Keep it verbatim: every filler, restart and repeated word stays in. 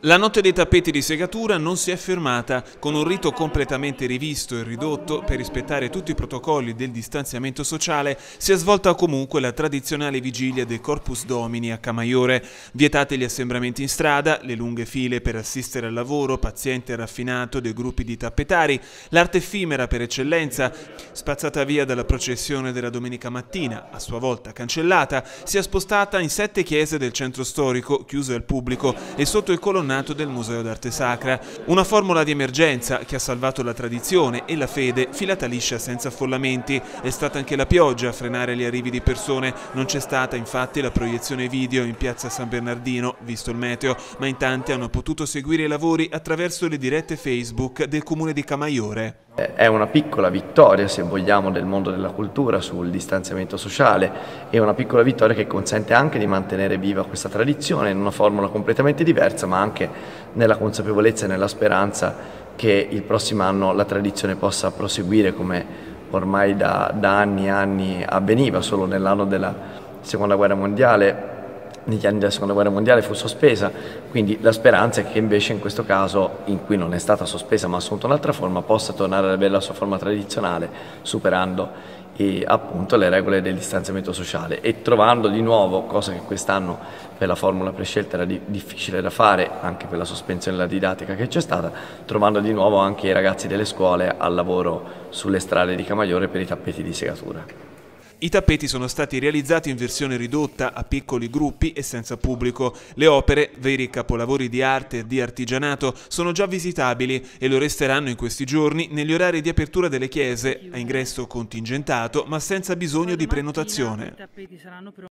La notte dei tappeti di segatura non si è fermata. Con un rito completamente rivisto e ridotto per rispettare tutti i protocolli del distanziamento sociale, si è svolta comunque la tradizionale vigilia del Corpus Domini a Camaiore. Vietate gli assembramenti in strada, le lunghe file per assistere al lavoro paziente e raffinato dei gruppi di tappetari, l'arte effimera per eccellenza, spazzata via dalla processione della domenica mattina, a sua volta cancellata, si è spostata in sette chiese del centro storico, chiuse al pubblico e sotto il colonnato del Museo d'Arte Sacra. Una formula di emergenza che ha salvato la tradizione e la fede filata liscia senza affollamenti. È stata anche la pioggia a frenare gli arrivi di persone. Non c'è stata infatti la proiezione video in piazza San Bernardino, visto il meteo, ma in tanti hanno potuto seguire i lavori attraverso le dirette Facebook del comune di Camaiore. È una piccola vittoria, se vogliamo, del mondo della cultura sul distanziamento sociale, è una piccola vittoria che consente anche di mantenere viva questa tradizione in una formula completamente diversa, ma anche nella consapevolezza e nella speranza che il prossimo anno la tradizione possa proseguire come ormai da, da anni e anni avveniva. Solo nell'anno della Seconda Guerra Mondiale negli anni della Seconda Guerra Mondiale fu sospesa, quindi la speranza è che invece in questo caso, in cui non è stata sospesa ma ha assunto un'altra forma, possa tornare ad avere la sua forma tradizionale, superando eh, appunto le regole del distanziamento sociale e trovando di nuovo, cosa che quest'anno per la formula prescelta era di, difficile da fare, anche per la sospensione della didattica che c'è stata, trovando di nuovo anche i ragazzi delle scuole al lavoro sulle strade di Camaiore per i tappeti di segatura. I tappeti sono stati realizzati in versione ridotta, a piccoli gruppi e senza pubblico. Le opere, veri capolavori di arte e di artigianato, sono già visitabili e lo resteranno in questi giorni negli orari di apertura delle chiese, a ingresso contingentato ma senza bisogno di prenotazione.